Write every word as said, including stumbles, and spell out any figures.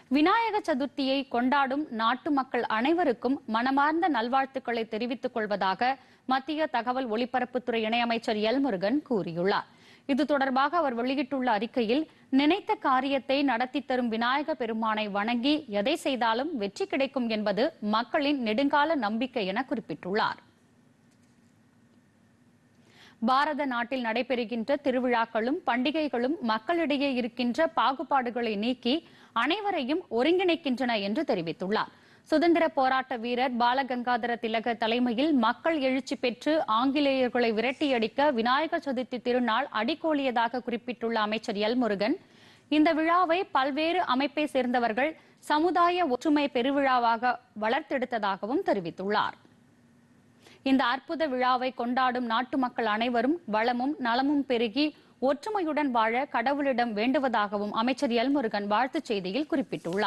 விநாயக சதுர்த்தியை கொண்டாடும் நாட்டு மக்கள் அனைவருக்கும் மனமார்ந்த நல்வாழ்த்துக்களை தெரிவித்துக் கொள்வதாக மத்திய தகவல் ஒலிபரப்புத்துறை இணையமைச்சர் எல் முருகன் கூறியுள்ளார். இது தொடர்பாக அவர் வெளியிட்டுள்ள அறிக்கையில், நினைத்த காரியத்தை நடத்தி தரும் விநாயக பெருமானை வணங்கி எதை செய்தாலும் வெற்றி கிடைக்கும் என்பது மக்களின் நெடுங்கால நம்பிக்கை என குறிப்பிட்டுள்ளார். பாரத நாட்டில் நடைபெறுகின்ற திருவிழாக்களும் பண்டிகைகளும் மக்களிடையே இருக்கின்ற பாகுபாடுகளை நீக்கி அனைவரையும் ஒருங்கிணைக்கின்றன என்று தெரிவித்துள்ளார். சுதந்திர போராட்ட வீரர் பாலகங்காதர திலகர் தலைமையில் மக்கள் எழுச்சி பெற்று ஆங்கிலேயர்களை விரட்டியடிக்க விநாயக சதுர்த்தி திருநாள் அடிக்கோலியதாக குறிப்பிட்டுள்ள அமைச்சர் எல் முருகன், இந்த விழாவை பல்வேறு அமைப்பை சேர்ந்தவர்கள் சமுதாய ஒற்றுமை பெருவிழாவாக வளர்த்தெடுத்ததாகவும் தெரிவித்துள்ளார். இந்த அற்புத விழாவை கொண்டாடும் நாட்டு மக்கள் அனைவரும் வளமும் நலமும் பெருகி ஒற்றுமையுடன் வாழ கடவுளிடம் வேண்டுவதாகவும் அமைச்சர் எல் முருகன் வாழ்த்துச் செய்தியில் குறிப்பிட்டுள்ளார்.